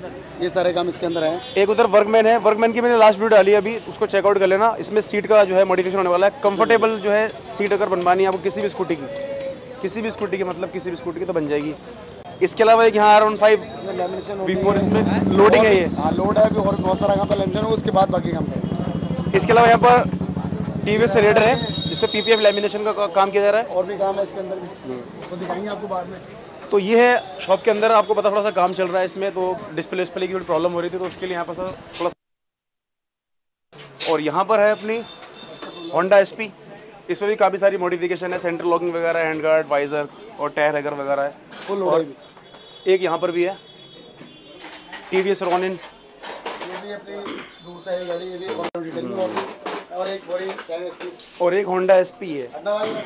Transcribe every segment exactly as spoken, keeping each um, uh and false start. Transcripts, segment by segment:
ये सारे काम इसके अंदर है। एक उधर वर्कमैन है, वर्कमैन की मैंने लास्ट वीडियो डाली है अभी, उसको चेकआउट कर लेना। इसमें सीट का जो है मॉडिफिकेशन होने वाला है। कंफर्टेबल जो है सीट अगर बनवानी है आपको किसी भी स्कूटी की, किसी भी स्कूटी की मतलब किसी भी स्कूटी की तो बन जाएगी। इसके अलावा एक यहाँ R one five V four इसमें लोडिंग है, ये हाँ लोड है अभी और बहुत सारा काम लैमिनेशन होगा, उसके बाद बाकी काम करेंगे। इसके अलावा यहाँ पर टी वी एस रेडर है जिसमें पी पी एफ लैमिनेशन का काम किया जा रहा है, और भी काम है इसके अंदर भी, तो दिखाएंगे आपको बाद में। तो ये है शॉप के अंदर, आपको पता थोड़ा सा काम चल रहा है इसमें, तो डिस्प्ले डिस्प्ले की थोड़ी प्रॉब्लम हो रही थी तो उसके लिए यहाँ पर थोड़ा। और यहाँ पर है अपनी होंडा एस पी, इसमें भी काफ़ी सारी मॉडिफिकेशन है, सेंटर लॉकिंग वगैरह, हैंड गार्ड, वाइजर और टायर हैगर वगैरह है। फुल और एक यहाँ पर भी है टी वी एस रॉनिन, ये भी अपनी दूसरा है गाड़ी, ये भी और एक बड़ी और एक होंडा एस पी है।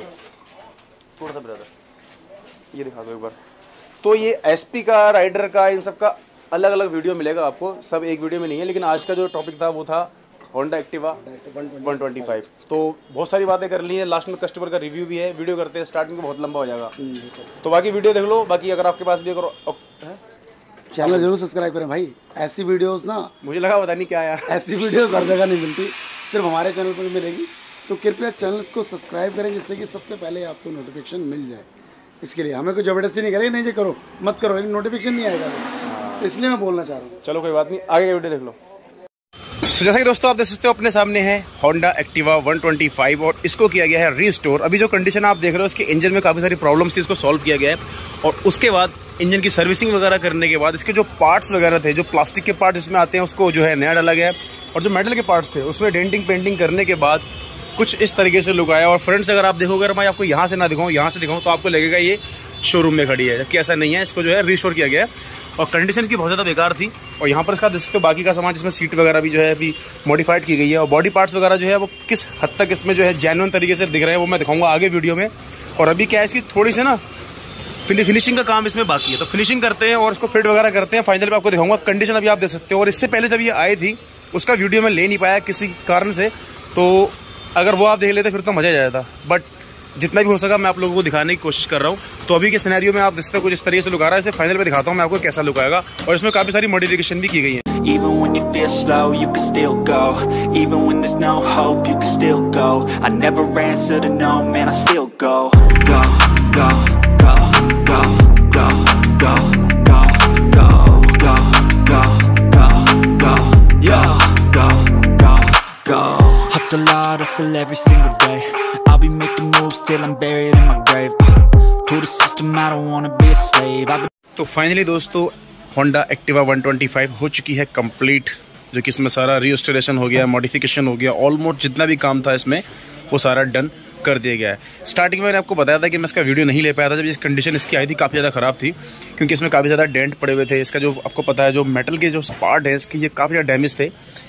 थोड़ा सा ब्रदर ये दिखा दो एक बार। तो ये एसपी का, राइडर का, इन सब का अलग अलग वीडियो मिलेगा आपको, सब एक वीडियो में नहीं है। लेकिन आज का जो टॉपिक था वो था Honda Activa one twenty five. तो बहुत सारी बातें कर ली हैं, लास्ट में कस्टमर का रिव्यू भी है। वीडियो करते हैं स्टार्टिंग में बहुत लंबा हो जाएगा, तो बाकी वीडियो देख लो। बाकी अगर आपके पास भी अगर चैनल जरूर सब्सक्राइब करें भाई, ऐसी वीडियोस ना, मुझे लगा पता नहीं क्या यार, ऐसी वीडियोस हर जगह नहीं मिलती, सिर्फ हमारे चैनल पर मिलेगी। तो कृपया चैनल को सब्सक्राइब करें जिससे कि सबसे पहले आपको नोटिफिकेशन मिल जाए। इसके लिए हमें कुछ जबरदस्ती नहीं करेंगे, नहीं जी करो मत करो, लेकिन नोटिफिकेशन नहीं आएगा, तो इसलिए मैं बोलना चाह रहा हूँ। चलो कोई बात नहीं, आगे का वीडियो देख लो। तो जैसा कि दोस्तों आप देख सकते हो अपने सामने है Honda Activa one twenty five और इसको किया गया है रीस्टोर। अभी जो कंडीशन आप देख रहे हो इसके इंजन में काफ़ी सारी प्रॉब्लम्स थी, इसको सॉल्व किया गया है। और उसके बाद इंजन की सर्विसिंग वगैरह करने के बाद इसके जो पार्ट्स वगैरह थे, जो प्लास्टिक के पार्ट्स इसमें आते हैं उसको जो है नया डाला गया है। और जो मेटल के पार्ट्स थे उसमें डेंटिंग पेंटिंग करने के बाद कुछ इस तरीके से लुक आया। और फ्रंट से अगर आप देखोगे, अगर मैं आपको यहाँ से ना दिखाऊँ, यहाँ से दिखाऊँ तो आपको लगेगा ये शोरूम में खड़ी है, जबकि ऐसा नहीं है। इसको जो है रीस्टोर किया गया है और कंडीशन की बहुत ज़्यादा बेकार थी। और यहाँ पर इसका इसके बाकी का सामान जिसमें सीट वगैरह भी जो है अभी मॉडिफाइड की गई है। और बॉडी पार्ट्स वगैरह जो है वो किस हद तक इसमें जो है जेन्युइन तरीके से दिख रहे हैं वो मैं दिखाऊंगा आगे वीडियो में। और अभी क्या है इसकी थोड़ी सी ना फिनिशिंग का काम इसमें बाकी है, तो फिनिशिंग करते हैं और इसको फिट वगैरह करते हैं। फाइनल पे आपको दिखाऊंगा। कंडीशन अभी आप देख सकते हो। और इससे पहले जब ये आई थी उसका वीडियो में ले नहीं पाया किसी कारण से, तो अगर वो आप देख लेते फिर तो मजा आ जाता। बट जितना भी हो सका मैं आप लोगों को दिखाने की कोशिश कर रहा हूँ। तो अभी के सिनेरियो में आप देख सकते हो कुछ इस तरीके से लुक आ रहा है। इसे फाइनल पे दिखाता हूँ मैं आपको कैसा लुक आएगा। और इसमें काफी सारी मॉडिफिकेशन भी की गई है। Even when you feel slow, you can still go. Even when there's no hope, you can still go. I never answer to no, man, I still go. Go, go, go, go, go, go, go, go, go, go, go, go, yo, go, go, go. Hustle hard, hustle every single day. I'll be making moves till I'm buried in my grave. To the system, I don't wanna be a slave. I've been... तो finally दोस्तों Honda Activa one twenty five हो चुकी है complete, जो कि इसमें सारा restoration हो गया, मॉडिफिकेशन हो गया, ऑलमोस्ट जितना भी काम था इसमें वो सारा डन कर दिया गया है। स्टार्टिंग में मैंने आपको बताया था कि मैं इसका वीडियो नहीं ले पाया था जब इस कंडीशन इसकी आई थी, काफ़ी ज़्यादा ख़राब थी, क्योंकि इसमें काफ़ी ज़्यादा डेंट पड़े हुए थे। इसका जो आपको पता है जो मेटल के जो पार्ट है इसके ये काफ़ी ज़्यादा डैमेज थे,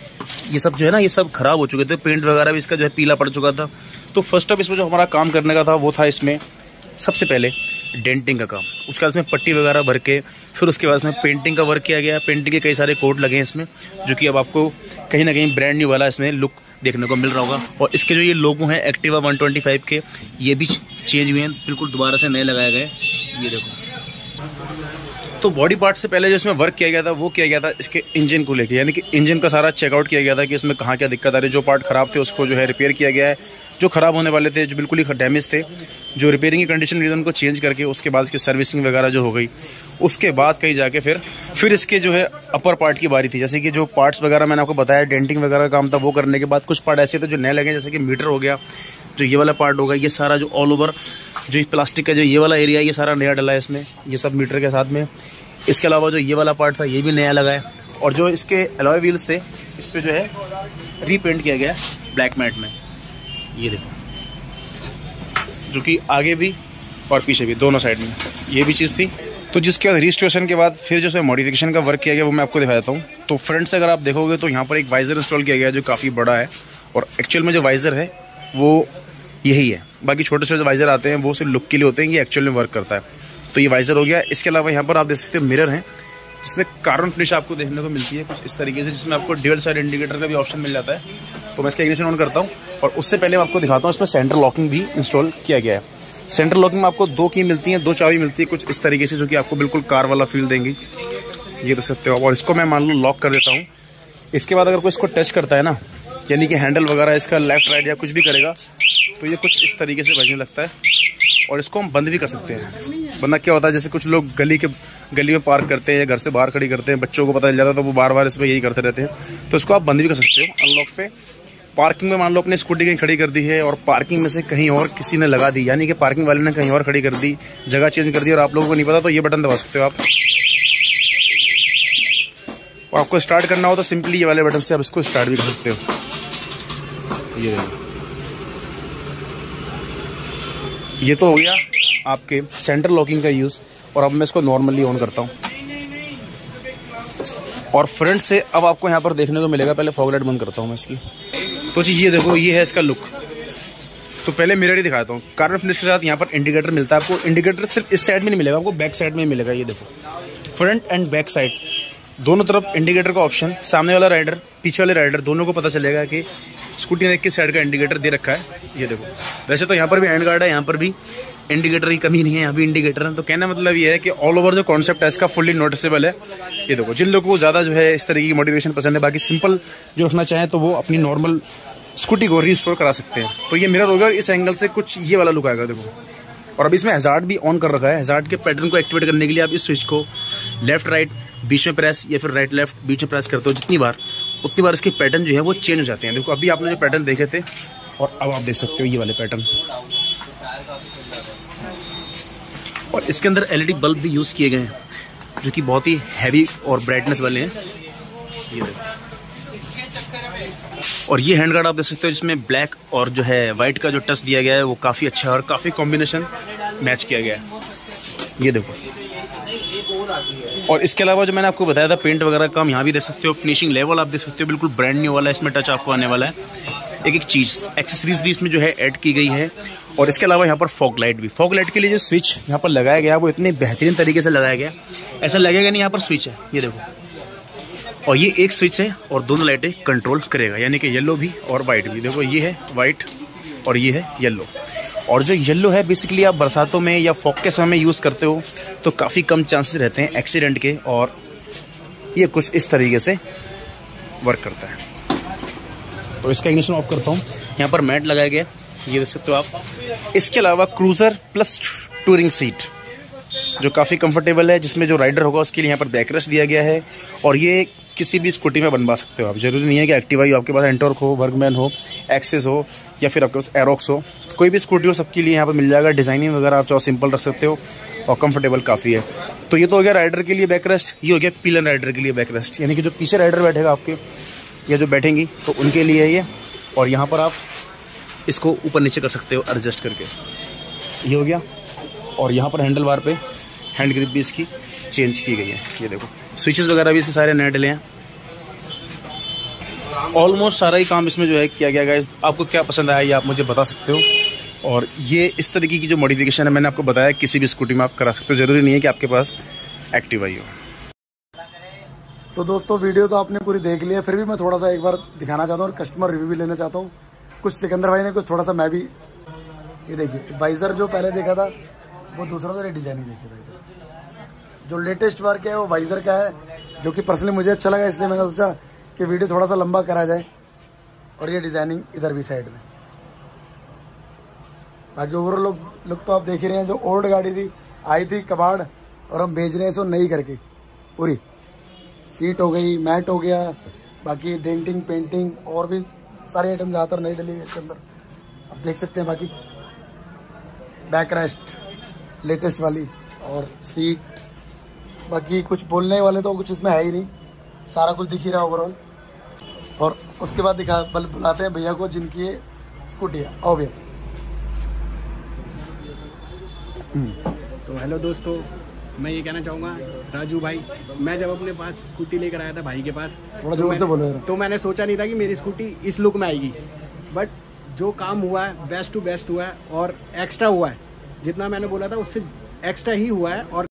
ये सब जो है ना ये सब खराब हो चुके थे। पेंट वगैरह भी इसका जो है पीला पड़ चुका था। तो फर्स्ट ऑफ इसमें जो हमारा काम करने का था वो था इसमें सबसे पहले डेंटिंग का काम, उसके बाद इसमें पट्टी वगैरह भर के फिर उसके बाद इसमें पेंटिंग का वर्क किया गया। पेंटिंग के कई सारे कोट लगे हैं इसमें, जो कि अब आपको कहीं ना कहीं ब्रांड न्यू वाला इसमें लुक देखने को मिल रहा होगा। और इसके जो ये लोगो हैं एक्टिवा वन ट्वेंटी फाइव के, ये भी चेंज हुए हैं, बिल्कुल दोबारा से नए लगाए गए। ये देखो, तो बॉडी पार्ट से पहले जो इसमें वर्क किया गया था वो किया गया था इसके इंजन को लेके, यानी कि इंजन का सारा चेकआउट किया गया था कि इसमें कहाँ क्या दिक्कत आ रही है। जो पार्ट खराब थे उसको जो है रिपेयर किया गया है, जो खराब होने वाले थे, जो बिल्कुल ही डैमेज थे, जो रिपेयरिंग की कंडीशन रीजन को चेंज करके उसके बाद इसकी सर्विसिंग वगैरह जो हो गई, उसके बाद कहीं जाके फिर फिर इसके जो है अपर पार्ट की बारी थी। जैसे कि जो पार्ट्स वगैरह मैंने आपको बताया डेंटिंग वगैरह का काम था, वो करने के बाद कुछ पार्ट ऐसे थे जो नए लगे, जैसे कि मीटर हो गया, जो ये वाला पार्ट होगा, ये सारा जो ऑल ओवर जो प्लास्टिक का जो ये वाला एरिया ये सारा नया डला है इसमें, ये सब मीटर के साथ में। इसके अलावा जो ये वाला पार्ट था ये भी नया लगा है। और जो इसके अलॉय व्हील्स थे इस पर जो है रीपेंट किया गया है ब्लैक मैट में, ये देखो, जो कि आगे भी और पीछे भी दोनों साइड में ये भी चीज़ थी। तो जिसके बाद रजिस्ट्रेशन के बाद फिर जो है मॉडिफिकेशन का वर्क किया गया वो मैं आपको दिखा देता हूँ। तो फ्रंट से अगर आप देखोगे तो यहाँ पर एक वाइजर इंस्टॉल किया गया है जो काफ़ी बड़ा है, और एक्चुअल में जो वाइजर है वो यही है। बाकी छोटे छोटे वाइजर आते हैं वो सिर्फ लुक के लिए होते हैं, ये एक्चुअल में वर्क करता है। तो ये वाइजर हो गया। इसके अलावा यहाँ पर आप देख सकते हो मिरर हैं, जिसमें कार्बन फिनिश आपको देखने को मिलती है कुछ इस तरीके से, जिसमें आपको ड्यूअल साइड इंडिकेटर का भी ऑप्शन मिल जाता है। तो मैं इसका इग्निशन ऑन करता हूँ और उससे पहले मैं आपको दिखाता हूँ इसमें सेंटर लॉकिंग भी इंस्टॉल किया गया है। सेंटर लॉकिंग में आपको दो की मिलती है, दो चाबी मिलती है कुछ इस तरीके से, जो कि आपको बिल्कुल कार वाला फील देंगी। ये देख सकते हो आप। और इसको मैं मान लो लॉक कर देता हूँ। इसके बाद अगर कोई इसको टच करता है ना, यानी कि हैंडल वगैरह इसका लेफ्ट राइट या कुछ भी करेगा, तो ये कुछ इस तरीके से बजने लगता है। और इसको हम बंद भी कर सकते हैं। वरना क्या होता है, जैसे कुछ लोग गली के गली में पार्क करते हैं या घर से बाहर खड़ी करते हैं, बच्चों को पता चल जाता है तो वो बार बार इसमें यही करते रहते हैं। तो इसको आप बंद भी कर सकते हो अनलॉक पे। पार्किंग में मान लो अपनी स्कूटी कहीं खड़ी कर दी है और पार्किंग में से कहीं और किसी ने लगा दी, यानी कि पार्किंग वाले ने कहीं और खड़ी कर दी, जगह चेंज कर दी और आप लोगों को नहीं पता, तो ये बटन दबा सकते हो आप। और आपको स्टार्ट करना हो तो सिंपली ये वाले बटन से आप इसको स्टार्ट भी कर सकते हो। ये ये तो हो गया आपके सेंटर लॉकिंग का यूज़। और अब मैं इसको नॉर्मली ऑन करता हूँ। और फ्रंट से अब आपको यहाँ पर देखने को मिलेगा, पहले फॉग लाइट बंद करता हूँ मैं इसकी। तो जी ये देखो, ये है इसका लुक। तो पहले मिरर ही दिखाता हूँ। कार्बन फिनिश के साथ यहाँ पर इंडिकेटर मिलता है आपको। इंडिकेटर सिर्फ इस साइड में नहीं मिलेगा, आपको बैक साइड में मिलेगा। ये देखो, फ्रंट एंड बैक साइड दोनों तरफ इंडिकेटर का ऑप्शन। सामने वाला राइडर, पीछे वाले राइडर, दोनों को पता चलेगा कि स्कूटी ने किस साइड का इंडिकेटर दे रखा है। ये देखो, वैसे तो यहाँ पर भी हैंड गार्ड है, यहाँ पर भी इंडिकेटर की कमी नहीं है, यहाँ भी इंडिकेटर है। तो कहना मतलब ये है कि ऑल ओवर जो कॉन्सेप्ट है इसका फुल्ली नोटिसेबल है। ये देखो, जिन लोगों को ज़्यादा जो है इस तरीके की मोटिवेशन पसंद है, बाकी सिंपल जो रखना चाहें तो वो अपनी नॉर्मल स्कूटी को रीस्टोर करा सकते हैं। तो ये मिरर होगा, इस एंगल से कुछ ये वाला लुक आएगा देखो। और अब इसमें हैजार्ड भी ऑन कर रखा है। हैजार्ड के पैटर्न को एक्टिवेट करने के लिए आप इस स्विच को लेफ्ट राइट बीच में प्रेस या फिर राइट लेफ्ट बीच में प्रेस करते हो जितनी बार, उतनी बार इसके पैटर्न जो है वो चेंज हो जाते हैं। देखो, अभी आपने जो पैटर्न देखे थे और अब आप देख सकते हो ये वाले पैटर्न। और इसके अंदर एलईडी बल्ब भी यूज़ किए गए हैं जो कि बहुत ही हैवी और ब्राइटनेस वाले हैं। ये देखो, और ये हैंड गार्ड आप देख सकते हो जिसमें ब्लैक और जो है वाइट का जो टच दिया गया है वो काफ़ी अच्छा है और काफ़ी कॉम्बिनेशन मैच किया गया है। ये देखो, और इसके अलावा जो मैंने आपको बताया था पेंट वगैरह का, हम यहाँ भी देख सकते हो। फिनिशिंग लेवल आप देख सकते हो, बिल्कुल ब्रांड न्यू वाला इसमें टच आपको आने वाला है। एक एक चीज़ एक्सेसरीज भी इसमें जो है ऐड की गई है। और इसके अलावा यहाँ पर फॉग लाइट भी, फॉग लाइट के लिए जो स्विच यहाँ पर लगाया गया वो इतने बेहतरीन तरीके से लगाया गया, ऐसा लगेगा नहीं यहाँ पर स्विच है। ये देखो, और ये एक स्विच है और दोनों लाइटें कंट्रोल करेगा, यानी कि येलो भी और वाइट भी। देखो, ये है वाइट और ये है येलो। और जो येलो है बेसिकली आप बरसातों में या फॉग के समय में यूज़ करते हो तो काफ़ी कम चांसेस रहते हैं एक्सीडेंट के। और ये कुछ इस तरीके से वर्क करता है। तो इसका इग्निशन ऑफ करता हूँ। यहाँ पर मैट लगाया गया, ये देख सकते हो आप। इसके अलावा क्रूज़र प्लस टूरिंग सीट जो काफ़ी कंफर्टेबल है, जिसमें जो राइडर होगा उसके लिए यहाँ पर बैकरेस्ट दिया गया है। और ये किसी भी स्कूटी में बनवा सकते हो आप। जरूरी नहीं है कि एक्टिवा ही, आपके पास एंटॉर्क हो, वर्कमैन हो, एक्सेस हो या फिर आपके पास एरोक्स हो, कोई भी स्कूटी हो, सबके लिए यहाँ पर मिल जाएगा। डिज़ाइनिंग वगैरह आप चाहो सिंपल रख सकते हो और कंफर्टेबल काफ़ी है। तो ये तो हो गया राइडर के लिए बैकरेस्ट, ये हो गया पिलन राइडर के लिए बैकरेस्ट, यानी कि जो पीछे राइडर बैठेगा आपके या जो बैठेंगी तो उनके लिए है ये। और यहाँ पर आप इसको ऊपर नीचे कर सकते हो एडजस्ट करके, ये हो गया। और यहाँ पर हैंडल बार पे हैंड ग्रिप भी इसकी चेंज की गई है। ये देखो, स्विचेस वगैरह भी इसके सारे नए डले हैं। ऑलमोस्ट सारा ही काम इसमें जो है किया गया है। आपको क्या पसंद आया ये आप मुझे बता सकते हो। और ये इस तरीके की जो मॉडिफिकेशन है मैंने आपको बताया, किसी भी स्कूटी में आप करा सकते हो, ज़रूरी नहीं है कि आपके पास एक्टिवा ही हो। तो दोस्तों, वीडियो तो आपने पूरी देख ली है, फिर भी मैं थोड़ा सा एक बार दिखाना चाहता हूँ और कस्टमर रिव्यू भी लेना चाहता हूँ। कुछ सिकंदर भाई ने कुछ थोड़ा सा, मैं भी, ये देखिए वाइजर जो पहले देखा था वो दूसरा था, डिजाइनिंग देखिए वाइजर जो लेटेस्ट वर्क है वो वाइजर का है, जो कि पर्सनली मुझे अच्छा लगा, इसलिए मैंने सोचा कि वीडियो थोड़ा सा लंबा करा जाए। और ये डिजाइनिंग इधर भी साइड में, बाकी ओवरऑल लुक लुक तो आप देख ही रहे हैं। जो ओल्ड गाड़ी थी आई थी कबाड़ और हम बेच रहे हैं इसको नई करके, पूरी सीट हो गई, मैट हो गया, बाकी डेंटिंग पेंटिंग और भी सारे आइटम ज़्यादातर नई डली हुई इसके अंदर आप देख सकते हैं। बाकी बैक रेस्ट लेटेस्ट वाली और सीट, बाकी कुछ बोलने वाले तो कुछ इसमें है ही नहीं, सारा कुछ दिख ही रहा ओवरऑल। और उसके बाद दिखा बल बुलाते हैं भैया को जिनकी ये स्कूटी है। आओ भैया। तो हेलो दोस्तों, मैं ये कहना चाहूँगा राजू भाई, मैं जब अपने पास स्कूटी लेकर आया था भाई के पास, थोड़ा जोर से बोलो यार। तो मैंने सोचा नहीं था कि मेरी स्कूटी इस लुक में आएगी, बट जो काम हुआ है बेस्ट टू बेस्ट हुआ है और एक्स्ट्रा हुआ है। जितना मैंने बोला था उससे एक्स्ट्रा ही हुआ है। और